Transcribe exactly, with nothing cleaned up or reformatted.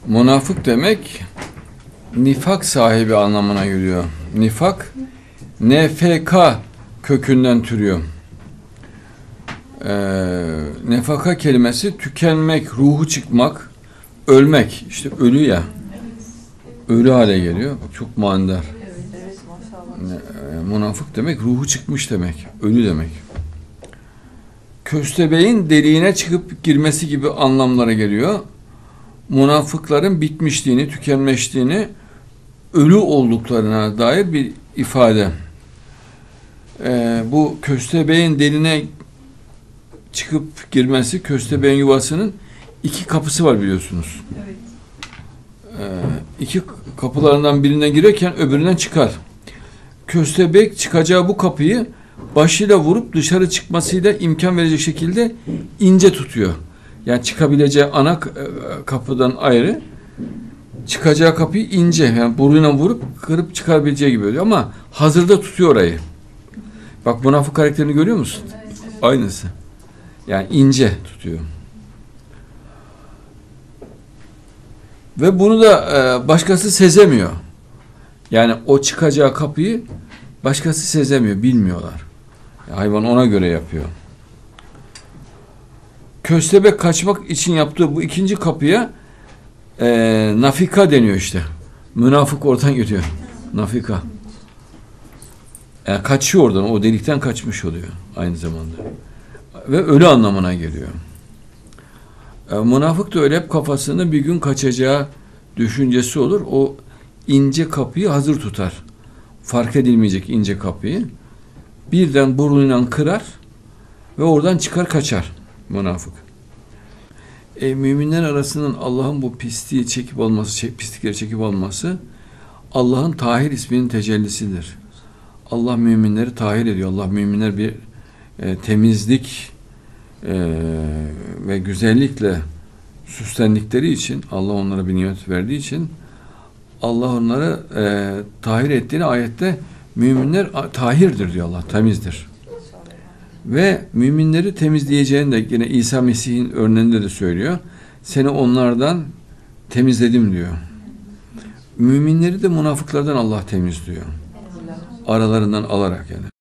Münafık demek nifak sahibi anlamına geliyor. Nifak N F K kökünden türüyor. Ee, nefaka kelimesi tükenmek, ruhu çıkmak, ölmek. İşte ölü ya. Ölü hale geliyor. Bak, çok manidar. Münafık demek ruhu çıkmış demek. Ölü demek. Köstebeğin deliğine çıkıp girmesi gibi anlamlara geliyor. Münafıkların bitmişliğini, tükenmişliğini, ölü olduklarına dair bir ifade. Ee, bu köstebeğin deliğine çıkıp girmesi, köstebeğin yuvasının iki kapısı var biliyorsunuz. Evet. Ee, iki kapılarından birinden girerken öbüründen çıkar. Köstebek çıkacağı bu kapıyı başıyla vurup dışarı çıkmasıyla imkan verecek şekilde ince tutuyor. Yani çıkabileceği ana kapıdan ayrı, çıkacağı kapıyı ince, yani burnuyla vurup kırıp çıkarabileceği gibi oluyor ama hazırda tutuyor orayı. Bak, münafık karakterini görüyor musun? Evet, evet. Aynısı. Yani ince tutuyor. Ve bunu da başkası sezemiyor. Yani o çıkacağı kapıyı başkası sezemiyor, bilmiyorlar. Hayvan ona göre yapıyor. Köstebek kaçmak için yaptığı bu ikinci kapıya e, nafika deniyor işte. Münafık oradan geliyor. Nafika. Yani kaçıyor oradan, o delikten kaçmış oluyor aynı zamanda. Ve ölü anlamına geliyor. E, münafık da öyle hep kafasında bir gün kaçacağı düşüncesi olur. O ince kapıyı hazır tutar. Fark edilmeyecek ince kapıyı. Birden burnuyla kırar ve oradan çıkar kaçar münafık. E, müminler arasından Allah'ın bu pisliği çekip alması, pislikleri çekip alması Allah'ın Tahir isminin tecellisidir. Allah müminleri tahir ediyor. Allah müminler bir e, temizlik e, ve güzellikle süslendikleri için, Allah onlara bir nimet verdiği için Allah onları e, tahir ettiğini ayette müminler tahirdir diyor Allah, temizdir. Ve müminleri temizleyeceğini de yine İsa Mesih'in örneğinde de söylüyor. Seni onlardan temizledim diyor. Müminleri de münafıklardan Allah temizliyor. Aralarından alarak yani.